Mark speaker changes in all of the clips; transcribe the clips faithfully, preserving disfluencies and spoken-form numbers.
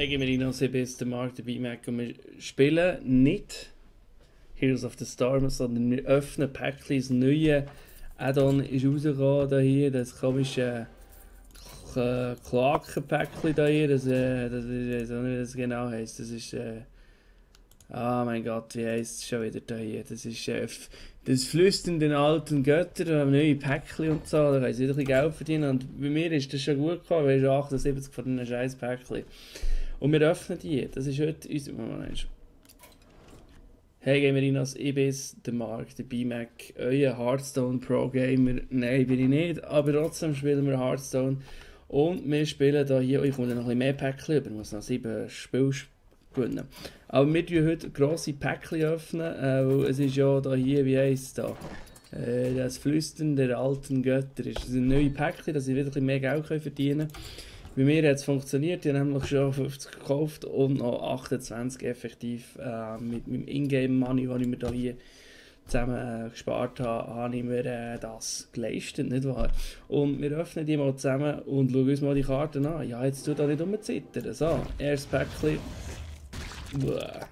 Speaker 1: Hey, wir rein, ich bin jetzt der Marc, der B-Mac und wir spielen nicht Heroes of the Storm, sondern wir öffnen Päckchen. Das neue Add-on ist rausgekommen da hier, das komische äh, Kloakenpäckchen da hier, das, äh, das, ich weiß auch nicht, wie das genau heisst. Das ist, äh, ah mein Gott, wie heisst es schon wieder da hier? Das ist äh, das Flüstern den alten Göttern, da haben neue Päckchen und so, da können sie wieder ein bisschen Geld verdienen. Und bei mir ist das schon gut gekommen, weil ich schon achtundsiebzig von diesen scheiß Päckchen. Und wir öffnen die. Das ist heute unser Moment. Hey Gamerinos, ich bin der Marc, der B-Mac, euer Hearthstone Pro Gamer. Nein, bin ich nicht, aber trotzdem spielen wir Hearthstone. Und wir spielen da hier, ich komme noch ein bisschen mehr Päckchen über, ich muss noch sieben Spiele gewinnen. Aber wir öffnen heute grosse Päckchen, öffnen, äh, weil es ist ja da hier, wie heisst es da? Äh, das Flüstern der alten Götter. Das sind neue Päckchen, dass ich wieder ein bisschen mehr Geld verdienen kann. Bei mir hat es funktioniert, ich habe nämlich schon fünfzig gekauft und noch achtundzwanzig effektiv äh, mit meinem Ingame-Money, das ich mir da hier zusammen äh, gespart habe, habe ich mir äh, das geleistet, nicht wahr? Und wir öffnen die mal zusammen und schauen uns mal die Karten an. Ja, jetzt tut da nicht rumzittern. So, erstes Päckchen. Buah.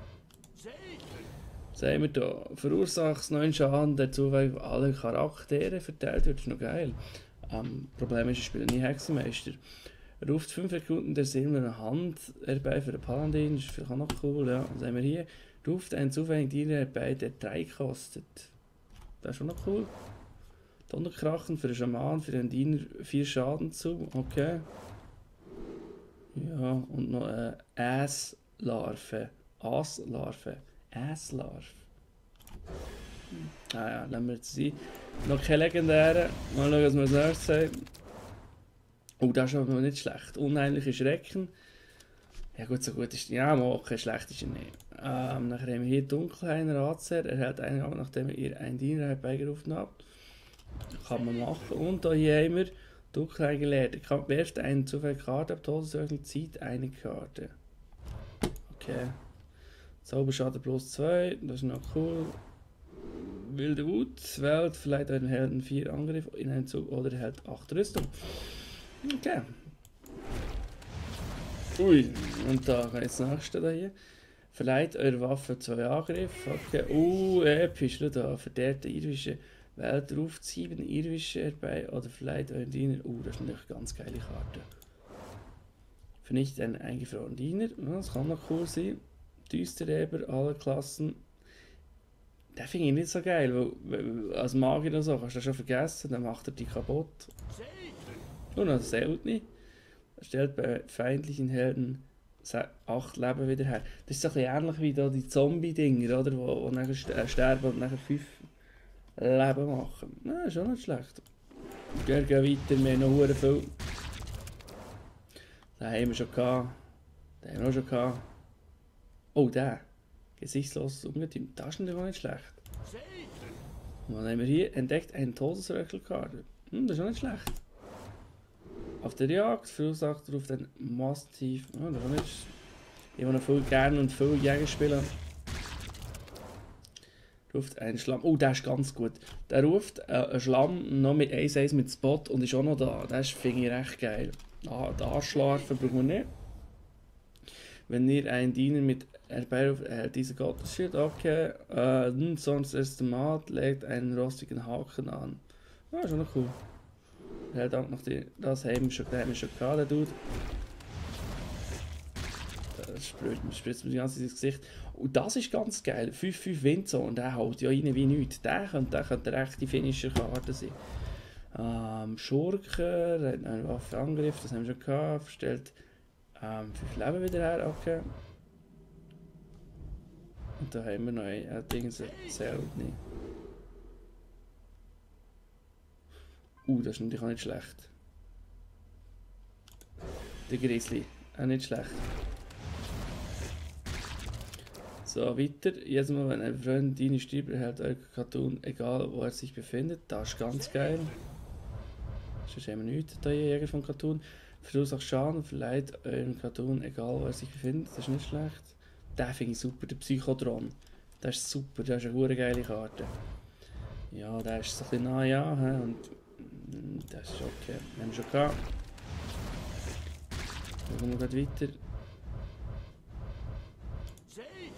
Speaker 1: Sehen wir hier, verursacht neun Schaden, der Zufall alle Charaktere verteilt wird, ist noch geil. Ähm, Problem ist, ich spiele nie Hexenmeister. Ruft fünf Sekunden der silbernen Hand herbei für den Paladin, das ist vielleicht auch noch cool, ja. Was haben wir hier? Ruft einen zufälligen Diener herbei, der drei kostet. Das ist schon noch cool. Donnerkrachen für den Schaman, für den Diener vier Schaden zu, okay. Ja, und noch eine Ass-Larve. Ass-Larve. Ass-Larve. Ah ja, lassen wir jetzt sein. Noch keine legendären. Mal schauen, was wir als nächstes haben. Oh, das ist aber noch nicht schlecht. Unheimliche Schrecken. Ja gut, so gut ist... Ja, mal okay, schlecht ist er nicht. Ähm, nachher haben wir hier Dunkelhainer Razer. Er hält einen ab, nachdem ihr einen Diener herbeigerufen habt. Kann man machen. Und da hier haben wir Dunkelhain gelehrt. Werft eine zufällige Karte ab, Todeswürfel, zieht eine Karte. Okay. Zauberschaden plus zwei, das ist noch cool. Wilde Wut, wählt vielleicht einen Helden vier Angriff in einen Zug oder hält acht Rüstung. Okay. Ui, und da kann jetzt das nächste da hier. Verleiht eure Waffe zwei Angriff. Okay, uh, episch, da. Verdehrte irische Welt ruft sieben irische herbei oder verleiht euren Diener. Uh, das ist natürlich eine ganz geile Karte. Vernichtet einen eingefrorenen Diener, das kann noch cool sein. Düsterräber, alle Klassen. Den finde ich nicht so geil, weil, weil als Magier oder so kannst du das schon vergessen, dann macht er die kaputt. Und dann zählt nicht. Er stellt bei feindlichen Helden acht Leben wieder her. Das ist so ein bisschen ähnlich wie da die Zombie-Dinger, oder? Wo, wo nachher sterben und nachher fünf Leben machen. Nein, ist auch nicht schlecht. Wir gehen weiter, wir haben noch sehr viel. Den haben wir schon gehabt. Den haben wir auch schon gehabt. Oh, der. Gesichtsloses Ungetüm. Das ist natürlich auch nicht schlecht. Und dann haben wir hier entdeckt eine Todesröchelkarte. Hm, das ist auch nicht schlecht. Auf der Jagd verursacht ruft ein massiv. Oh, das ist auch nicht. Ich habe noch viel gerne und viel Jäger spielen. Ruft einen Schlamm. Oh, der ist ganz gut. Der ruft äh, einen Schlamm noch mit eins eins mit Spot und ist auch noch da. Das finde ich recht geil. Ah, den Arschlarven brauchen wir nicht. Wenn ihr einen Diener mit herbeiruft, erhält dieser Gottesschild. Okay. Äh, sonst erst Mat legt einen rostigen Haken an. Ah, ist auch noch cool. Er dank noch die. Das haben wir schon, den haben wir schon gehabt, der Dude. Das spritzt mir die ganze Zeit ins Gesicht. Und das ist ganz geil. fünf fünf Windzone und der haut ja rein wie nichts. Der könnte, der könnte eine rechte Finisher-Karte sein. Ähm, Schurker, hat eine Waffe Angriff, das haben wir schon gehabt. Verstellt ähm, fünf Leben wieder her, okay. Und da haben wir noch ein äh, Ding, zählt nicht. Uh, das ist natürlich auch nicht schlecht. Der Grizzly, auch nicht schlecht. So, weiter. Jedes Mal, wenn ein Freund deine stirbt, erhält euer Cartoon, egal wo er sich befindet. Das ist ganz geil. Sonst haben wir nichts, der Jäger von Cartoon. Verursacht Schaden, verleiht euren Cartoon, egal wo er sich befindet. Das ist nicht schlecht. Den finde ich super, der Psychodron. Das ist super, das ist eine hure geile Karte. Ja, der ist so ein bisschen nah, ja. Und das ist okay. Wir haben schon gehabt. Dann kommen wir gleich weiter.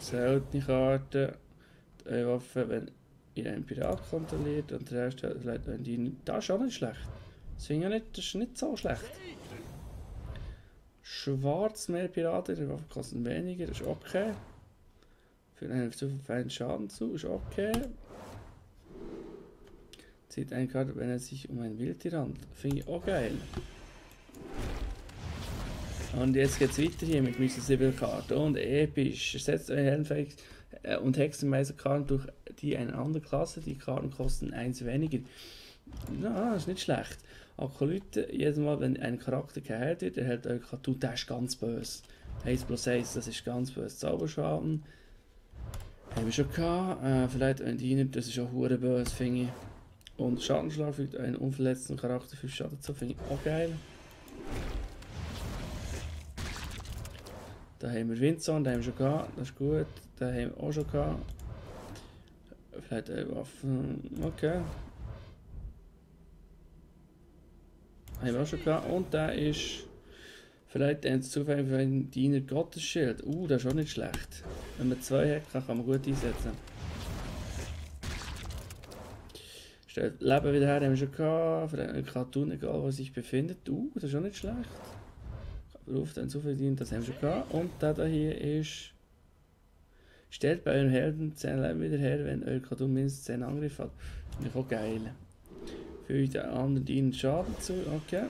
Speaker 1: seltene Karte. Die Waffe, wenn ihr einen Pirat kontrolliert und der Hersteller vielleicht einen Diener. Das ist auch nicht schlecht. Das finde ich nicht, das ist nicht so schlecht. Schwarz, mehr Piraten, die Waffen kosten weniger, ist okay. Für einen zu feinen Schaden zu, ist okay. Zieht eine Karte, wenn er sich um ein Wildtier handelt. Finde ich auch geil. Und jetzt geht es weiter hier mit Mister Sibyl-Karten. Und episch. Setzt eure Heldenfähigkeit und Hexenmeister-Karten durch die eine andere Klasse. Die Karten kosten eins weniger. Na, das ist nicht schlecht. Akolyte, jedes Mal, wenn ein Charakter geheilt wird, erhält euer Karton, das ist ganz böse. eins plus eins, das ist ganz böse. Zauberschaden. Haben wir schon gehabt. Äh, vielleicht ein Diener, das ist auch hure böse, finde ich. Und Schadenschlag fügt einen unverletzten Charakter für Schaden zu, finde ich auch geil. Da haben wir Windzone, da haben wir schon gehabt, das ist gut. Da haben wir auch schon gehabt. Vielleicht eine Waffe, okay. Haben wir auch schon gehabt. Und da ist vielleicht ein zufällig für einen Diener Gottesschild. Uh, das ist auch nicht schlecht. Wenn man zwei hat, kann, kann man gut einsetzen. Stellt Leben wieder her, haben wir schon gehabt. Vielleicht ein Cartoon, egal wo sich befindet. Uh, das ist auch nicht schlecht. Ruft einen zufällig Diener, das haben wir schon gehabt. Und da, da hier ist. Stellt bei eurem Helden zehn Leben wieder her, wenn euer Cartoon mindestens zehn Angriff hat. Finde ich auch geil. Fügt den anderen Diener Schaden zu, okay.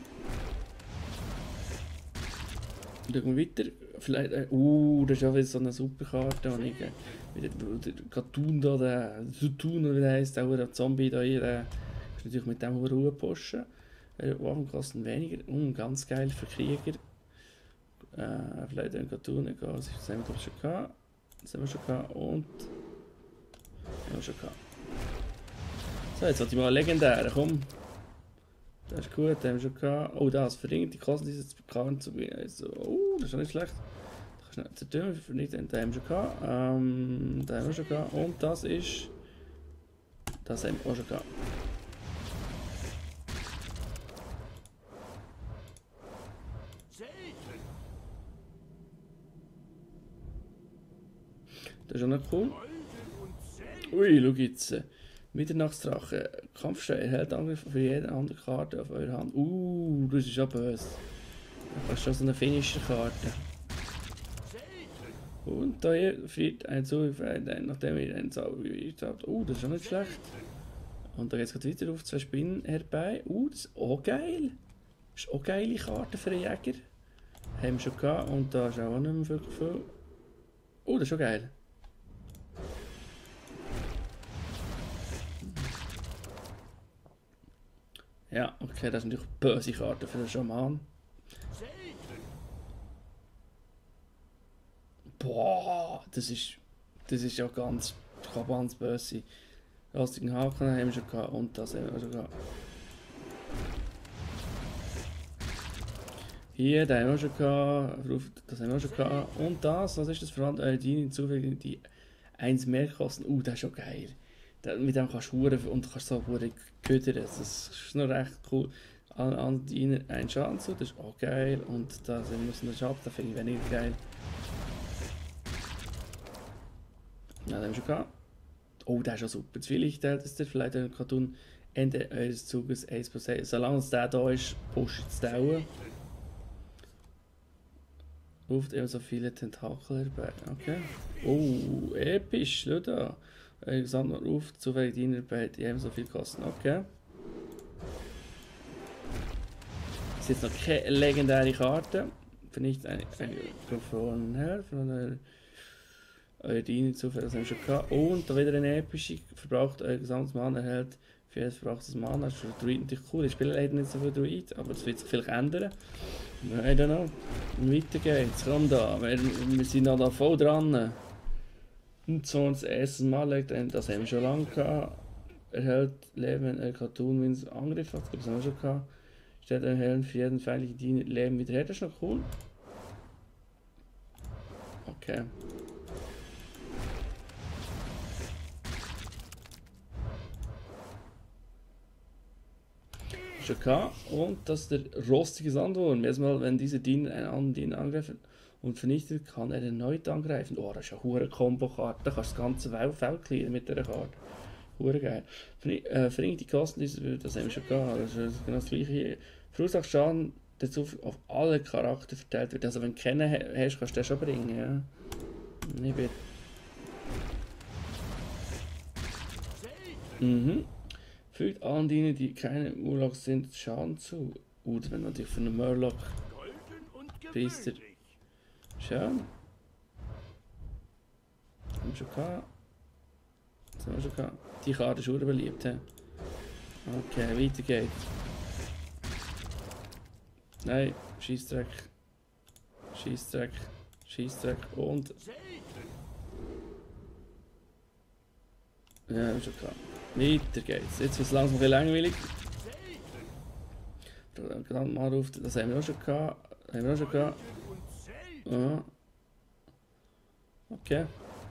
Speaker 1: Schauen wir weiter. Vielleicht, äh, uh, das ist auch wieder so eine super Karte, wo ich, äh, wieder, der Cartoon da, der Sutun oder wie der heisst, auch der Zombie da hier, der ist natürlich mit dem Ruhe pushen. Äh, Waffen kosten weniger, uh, ganz geil für Krieger. Äh, vielleicht ein Cartoon, egal, das haben wir schon gehabt. Das haben wir schon gehabt und haben wir schon gehabt. So, jetzt wollte ich mal legendären, komm. Das ist gut, den haben wir schon gehabt. Oh, das verringert die Kosten dieses Karten zu gewinnen. Also, oh, das ist auch nicht schlecht. Das kannst du nicht vernichten, den haben wir schon gehabt. Ähm, den haben wir schon gehabt. Und das ist. Das haben wir auch schon gehabt. Das ist auch noch cool. Ui, schau jetzt. Mitternachtsdrache. Kampfstein erhält Angriff für jede andere Karte auf eurer Hand. Uh, das ist ja böse. Das ist schon so eine Finisher-Karte. Und da hier friert ein Zugriff, nachdem ihr einen Zauber bewegt habt. Uh, das ist auch nicht schlecht. Und da geht es weiter auf zwei Spinnen herbei. Uh, das ist auch geil. Das ist auch eine geile Karte für einen Jäger. Haben wir schon gehabt. Und da ist auch nicht mehr wirklich viel. Uh, das ist schon geil. Ja, okay, das sind natürlich böse Karten für den Schaman. Boah, das ist, das ist ja ganz, ganz böse. Rostigen Haken haben wir schon gehabt und das haben wir schon gehabt. Hier, den haben wir schon gehabt, das haben wir schon gehabt. Und das, was ist das für eine Diener zufällig, die eins mehr kosten? Uh, das ist schon geil. Mit dem kannst du huren und kannst so huren ködern. Das ist noch recht cool. Alle anderen Diener einen Schaden zu, das ist auch geil. Und da sind wir so einen Schaden, das finde ich weniger geil. Ja, den haben wir schon gehabt. Oh, der ist schon super. Zwielicht ist der vielleicht ein Cartoon Ende eures Zuges eins plus eins. Solange es der da ist, pusht es dauern. Ruft eben so viele Tentakel herbei. Okay. Oh, episch, schau da. Ein gesamter ruft zufällig Diener bei, die eben so viel kosten. Okay. Das ist jetzt noch keine legendäre Karte. Vernichtet eine, eine von her, von einer euer Diener zufällig, das haben wir schon gehabt. Und da wieder eine epische, verbraucht euer gesamtes Mana, erhält für jedes verbrauchtes Mana. Das ist für Druid natürlich cool. Ich spiele leider nicht so viel Druid, aber das wird sich vielleicht ändern. I don't know. Weiter geht's. Komm da, wir, wir sind noch da voll dran. Und so das erste Mal legt, das haben wir schon lange gehabt. Erhält Leben, wenn er Cartoon Wins Angriff hat, das haben wir schon gehabt. Stellt einen Helden für jeden feindlichen Diener Leben wieder her, das ist noch cool. Okay. Schon gehabt. Und das ist der rostige Sandwurm. Erstmal, wenn diese Diener einen anderen Diener angreifen und vernichtet, kann er erneut angreifen. Oh, das ist eine hure Kombo-Karte. Da kannst du das ganze Feld Feld clearen mit dieser Karte. Hure geil. Verni äh, verringert die Kosten dieser, das haben wir schon gehabt. Das ist genau das gleiche hier. Verursacht Schaden, der auf alle Charakter verteilt wird. Also wenn du keinen hast, kannst du den schon bringen. Ja. Nicht bitte. Mhm. Fügt allen Dienern, die keine Murlocs sind, Schaden zu. Gut, wenn natürlich von einem Murloc Priester. Schön. Haben wir schon gehabt. Das haben wir schon gehabt. Die Karte ist auch beliebt. He? Okay, weiter geht's. Nein, Scheissdreck. Scheissdreck. Scheissdreck und. Ja, haben wir schon gehabt. Weiter geht's. Jetzt wird es langsam ein bisschen langweilig. Gerade mal auf, das haben wir auch schon gehabt. Das haben wir auch schon gehabt. Ja. Okay.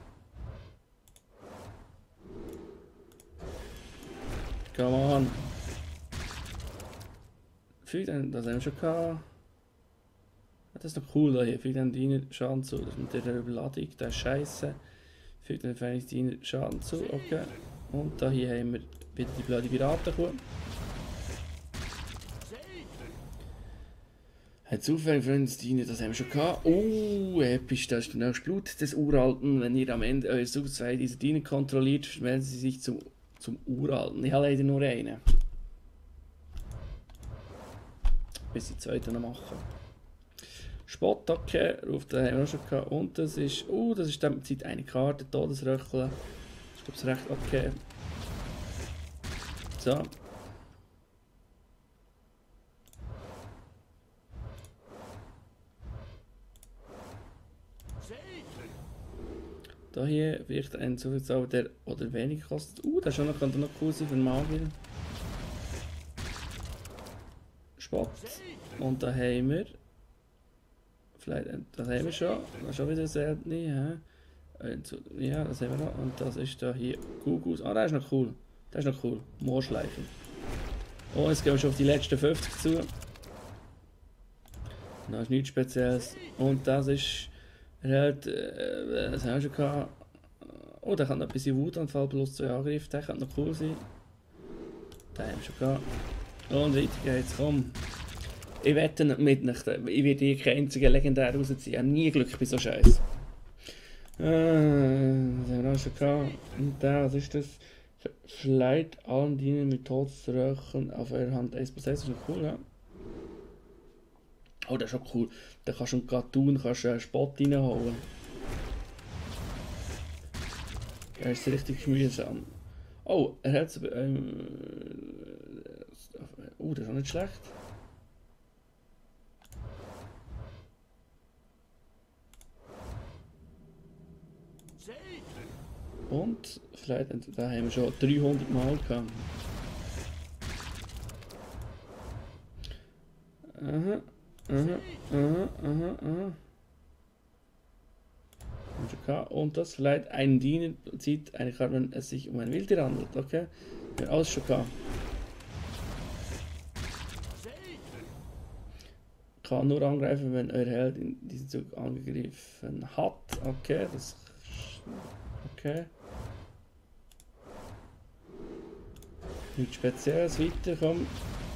Speaker 1: Come on. Fügt einen, das haben wir schon gehabt. Das ist noch cool da hier. Fügt einen Diener Schaden zu. Das mit der Überladung, das ist scheiße. Fügt einen Vereinigten Diener Schaden zu. Okay. Und da hier haben wir wieder die blöde Piratenkuh. Hat zufällig Freundesdienst, das haben wir schon gehabt. Oh, episch, das ist genau das Blut des Uralten. Wenn ihr am Ende eurer Zug zwei diese Diener kontrolliert, vermelden sie sich zum, zum Uralten. Ich habe leider nur einen. Bis die zweite noch machen. Spot, okay, ruft da haben wir auch schon gehabt. Und das ist, oh, das ist dann Zeit eine Karte, Todesröcheln. Ich glaube, es ist recht okay. So. Da hier vielleicht ein Zufallszauber, der oder wenig kostet. Uh, das schon noch, könnte noch cool sein für den Magier. Spot. Und da haben wir. Vielleicht, das haben wir schon. Das ist schon wieder selten. Ja. ja, das haben wir noch. Und das ist da hier Gugus. Ah, das ist noch cool. Das ist noch cool. Moorschleichen. Oh, jetzt gehen wir schon auf die letzten fünfzig zu. Das ist nichts Spezielles. Und das ist. Er hat, äh, das haben wir schon gehabt. Oh, der kann noch ein bisschen Wutanfall plus zwei Angriffe, der kann noch cool sein. Den haben wir schon gehabt. Und weiter geht's, komm. Ich wette nicht mit nicht, ich werde hier keinen einzigen legendär rausziehen. Ich habe nie Glück bei so Scheiß. Äh, das haben wir auch schon gehabt. Und der, was ist das? Verleiht allen Dienern mit Todesröchen auf eurer Hand eins plus eins, das ist noch cool, ja. Oh, das ist auch cool. Da kannst du gerade tun, kannst du einen Spot reinhauen. Er ist richtig mühsam. Oh, er hat ähm, oh, das ist auch nicht schlecht. Und vielleicht, da haben wir schon dreihundert Mal gehabt. Aha. Aha, aha, aha, aha. Und das vielleicht ein Diener zieht eine Karte, wenn es sich um ein Wildtier handelt. Okay? Ja, alles schon klar. Kann nur angreifen, wenn euer Held in diesem Zug angegriffen hat. Okay, das. Okay. Nichts Spezielles, weiter, komm.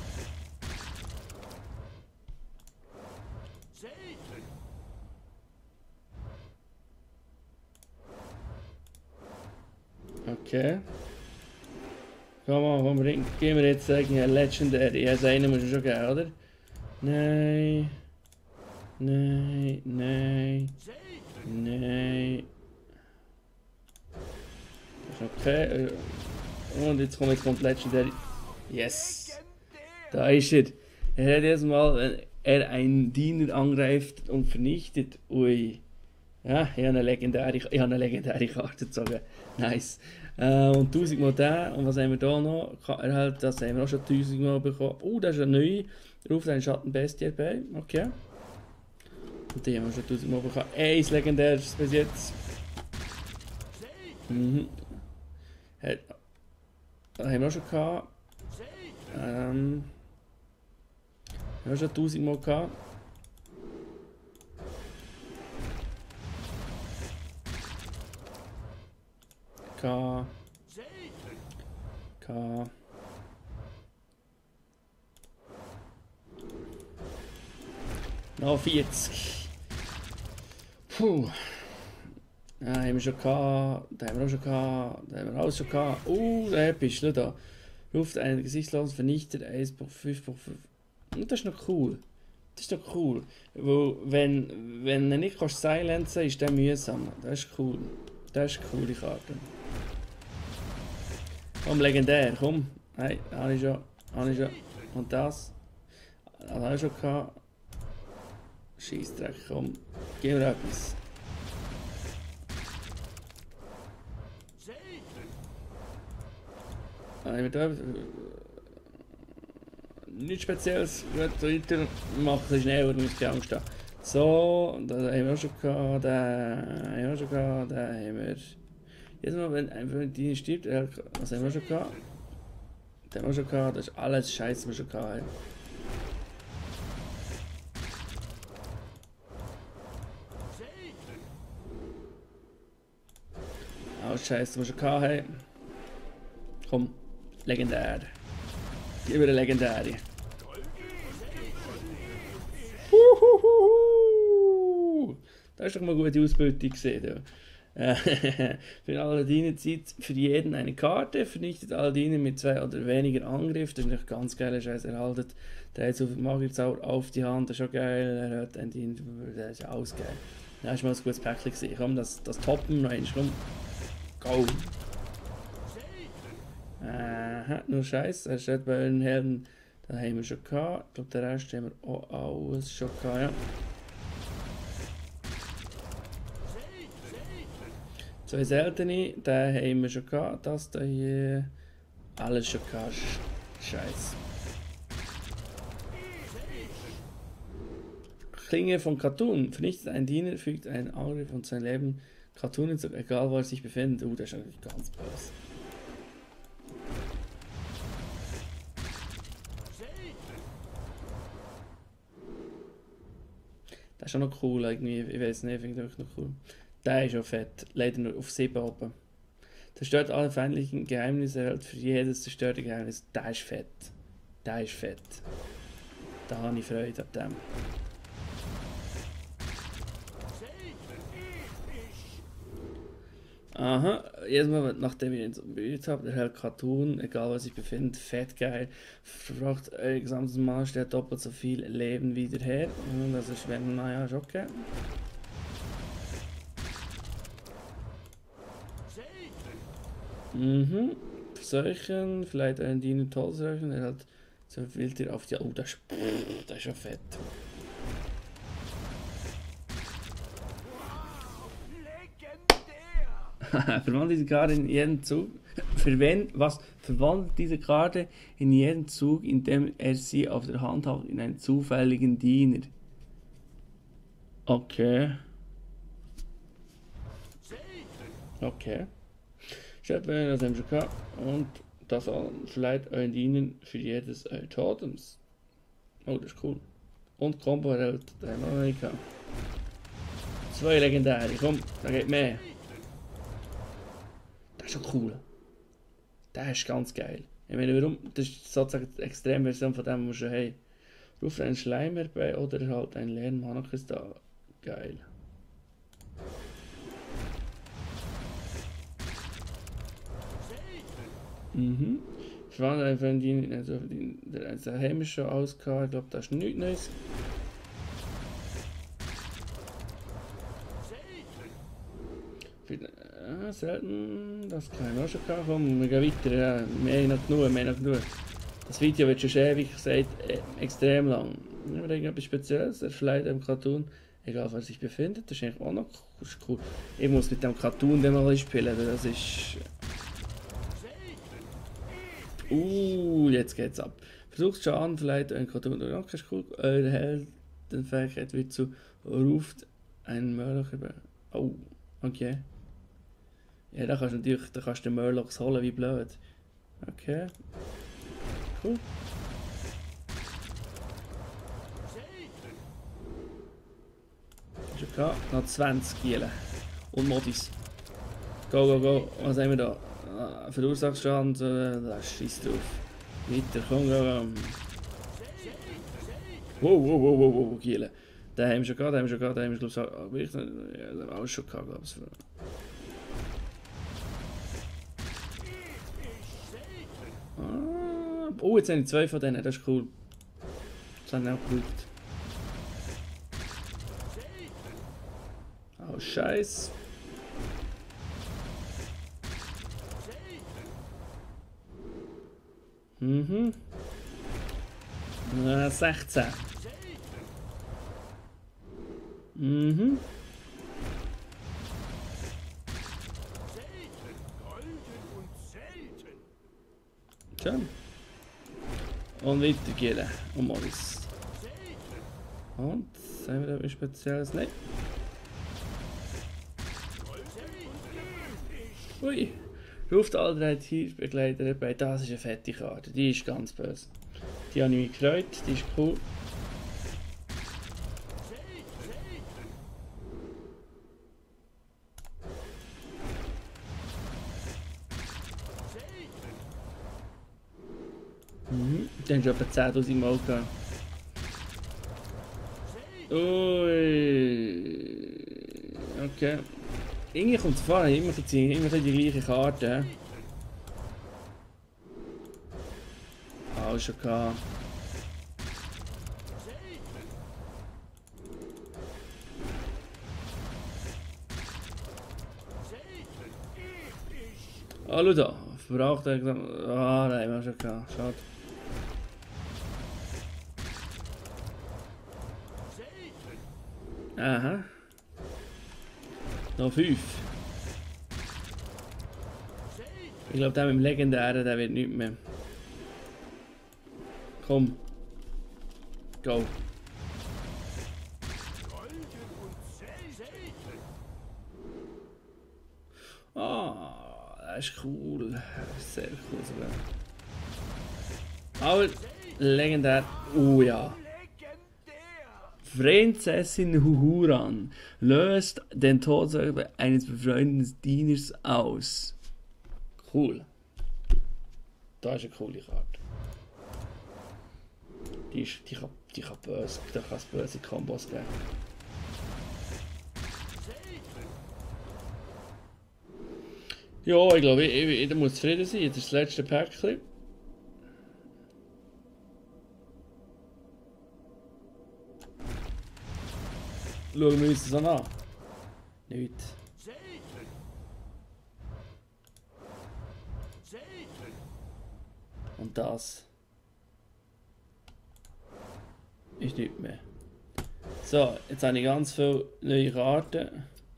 Speaker 1: Okay. Komm mal, komm, bring, gehen wir jetzt sagen, ja, Legendary. Ja, seinen muss ich schon geben, oder? Nein. Nein, nein. Nein. Das ist okay. Und jetzt kommt, jetzt kommt Legendary. Yes. Da ist er. Er hat jetzt mal, wenn er einen Diener angreift und vernichtet. Ui. Ja, ich habe eine legendäre, ich habe eine legendäre Karte gezogen. Nice. Äh, und tausend Mal den. Und was haben wir da noch? Er halt, das haben wir auch schon tausend Mal bekommen. Oh, das ist eine neue. Ruft einen Schattenbestie herbei. Okay. Und die haben wir schon tausend Mal bekommen. Eins legendäres bis jetzt. Mhm. Hat, das haben wir auch schon gehabt. Ähm. Haben wir schon tausend Mal gehabt. K. K. Noch vierzig. Puh. Ja, haben wir schon gehabt. Da haben wir auch schon gehabt. Da haben wir alles schon gehabt. Uh, da bist du da. Ruft einen gesichtslosen Vernichter eins Punkt fünf Punkt fünf. Und das ist noch cool. Das ist doch cool. Weil, wenn, wenn du nicht kannst silenzen, ist der mühsam. Das ist cool. Das ist eine coole Karte. Komm, legendär, komm. Hey, habe ich schon. Habe ich schon. Und das. Das habe ich schon gehabt. Scheissdreck, komm. Gib mir etwas. Haben wir da nichts Spezielles, weiter machen es schneller, du musst keine Angst haben. So, da haben wir auch schon gehabt, da haben wir auch schon gehabt, da haben wir... Jetzt mal, wenn einfach die stirbt, was haben wir schon gehabt? Da haben wir schon gehabt, das ist alles Scheiße, was wir schon gehabt haben. Alles Scheiße, was wir schon gehabt haben. Komm, legendär. Gib mir eine legendäre. Uhuhuhu. Das ist doch mal eine gute Ausbildung gesehen. Für Aladine zieht für jeden eine Karte, vernichtet Aladine mit zwei oder weniger Angriff. Das ist natürlich ganz geil, Scheiß erhaltet. Der hat so viel Magierzauber auf die Hand, das ist schon geil. Er hat einen Diener, das ist ja alles geil. Das ist mal ein gutes Päckchen gesehen. Komm, das, das toppen noch eins, komm. Go! Aha, nur Scheiß, er steht bei den Helden, da haben wir schon gehabt. Ich glaube, den Rest haben wir auch alles schon gehabt, ja. Zwei seltene, den haben wir schon gehabt. Das da hier, alles schon gehabt. Scheiß. Klinge von Cartoon. Vernichtet einen Diener, fügt einen Angriff und sein Leben Cartoon hinzu, egal wo er sich befindet. Uh, das ist eigentlich ganz böse. Das ist auch noch cool, irgendwie. Ich weiß nicht, finde ich noch cool. Der ist auch fett, leider nur auf sieben oben. Zerstört alle feindlichen Geheimnisse, erhält für jedes zerstörte Geheimnis. Der ist fett. Der ist fett. Da habe ich Freude an dem. Aha, jedes Mal, nachdem ich ihn so bemüht habe, erhält Cartoon, egal was ich befinde, fett geil. Verbraucht euer gesamtes Mal, stellt doppelt so viel Leben wieder her. Und das ist, wenn, naja, ist okay. Mhm. Verseuchen, vielleicht einen Diener Tollseuchen, er hat so viel Tier auf die. Oh, das ist, das ist schon fett. Verwandelt diese Karte in jeden Zug. Verwendet, was? Verwandelt diese Karte in jeden Zug, indem er sie auf der Hand hat, in einen zufälligen Diener. Okay. Okay. Schaut mal, das haben wir schon gehabt. Und das vielleicht euren Diener für jedes äh, Totems. Oh, das ist cool. Und Combo erhält, da haben wir noch nicht gehabt. Zwei legendäre, komm, da geht mehr. Das ist schon cool. Das ist ganz geil. Ich meine, warum? Das ist sozusagen die Extremversion von dem, was wir schon haben. Ruft einen Schleim herbei oder halt einen leeren Mana-Kristall. Geil. Mhm. Verwandelt einfach einen Diener, also der haben wir schon ausgehauen. Ich glaube, das ist nichts Neues. Ja, selten, das kann ich auch schon gehabt. Komm, wir gehen weiter, ja. Mehr noch genug, mehr noch genug. Das Video wird schon ewig gesagt, äh, extrem lang. Wir haben irgendetwas Spezielles, er schlägt im Cartoon, egal wo er sich befindet, das ist eigentlich auch noch cool. Ich muss mit dem Cartoon dann mal spielen, das ist... Uh, jetzt geht's ab. Versucht Schaden, vielleicht ein Cartoon, ja, das ist cool. Eure Heldenfähigkeit wird zu ruft einen Mörder über. Oh, okay. Ja, da kannst du natürlich, da kannst du den Murlocs holen, wie blöd. Okay. Cool. Schon gehabt. Noch zwanzig Gielen. Und Modis. Go, go, go. Was haben wir da? Ah, Verursachsschaden, äh, da schießt drauf. Weiter, komm, go, go. Wow, wow, wow, wow, wow, Giele. Den haben wir schon gehabt, den haben wir schon gehabt, den haben wir, glaube ich, ja, den haben wir alles schon gehabt, glaube ich. Ah, oh, jetzt habe ich zwei von denen, das ist cool. Das haben wir auch gebraucht. Oh, Scheiß. Mhm. Äh, sechzehn. Mhm. Schön. Und weiter gehen. Und Morris. Und haben wir da etwas Spezielles? Nein. Ui. Ruft alle drei Tierbegleiter herbei. Das ist eine fette Karte. Die ist ganz böse. Die habe ich mich gefreut. Die ist cool. Mhm. Den hast du etwa zehntausend Mal gehabt. Ui. Okay. Irgendwie kommt es vor, immer, immer die gleiche Karte. Auch schon gehabt. Ah, schau da. Verbraucht er gesagt. Ah, nein, haben wir schon gehabt. Schade. Aha. Noch fünf. Ich glaube, der mit dem Legendären, der wird nichts mehr. Komm. Go. Ah, das ist cool. Das ist sehr cool sogar. Aber legendär. Oh ja. Prinzessin Huhuran löst den Todesfall eines befreundeten Dieners aus. Cool. Das ist eine coole Karte. Die, ist, die, kann, die kann böse, da kann es böse Kombos geben. Ja, ich glaube, jeder muss zufrieden sein. Jetzt ist das letzte Päckchen. Schauen wir uns das an. Nicht. Und das ist nicht mehr. So, jetzt habe ich ganz viele neue Karten.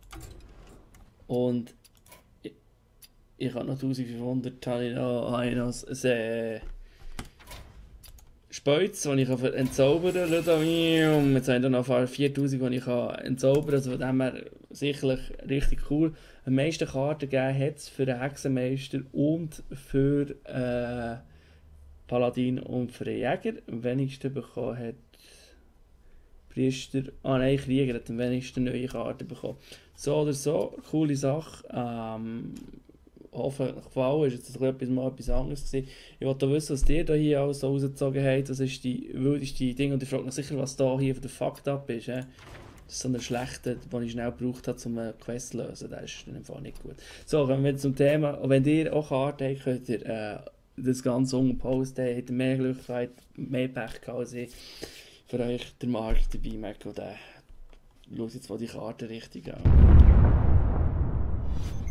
Speaker 1: Und ich, ich habe noch eintausendfünfhundert, habe ich noch, habe ich noch ein äh, Speuz, das ich entzaubern kann. Jetzt haben wir noch viertausend, die ich entzaubern kann. Also von dem her sicherlich richtig cool. Am meisten Karten gegeben hat es für den Hexenmeister und für äh, Paladin und für den Jäger. Am wenigsten bekommen hat Priester, ah nein, Krieger hat am wenigsten neue Karten bekommen. So oder so, coole Sache. Ähm, hoffe, gefallen ist jetzt etwas mal etwas anderes gewesen. Ich wollte wissen, was ihr da hier alles so rausgezogen habt. Das ist die wildeste Ding und ich frage mich sicher, was da hier für der Fucked Up ist. He? Das ist so eine schlechte, die ich schnell gebraucht habe, um eine Quest zu lösen. Das ist in dem Fall nicht gut. So, kommen wir zum Thema. Und wenn ihr auch Karten habt, könnt ihr äh, das Ganze unten posten. Habt ihr mehr Glück, mehr Pech gehabt als ich. Für euch der Markt dabei, Marco, der schaut jetzt mal die Karte richtig an.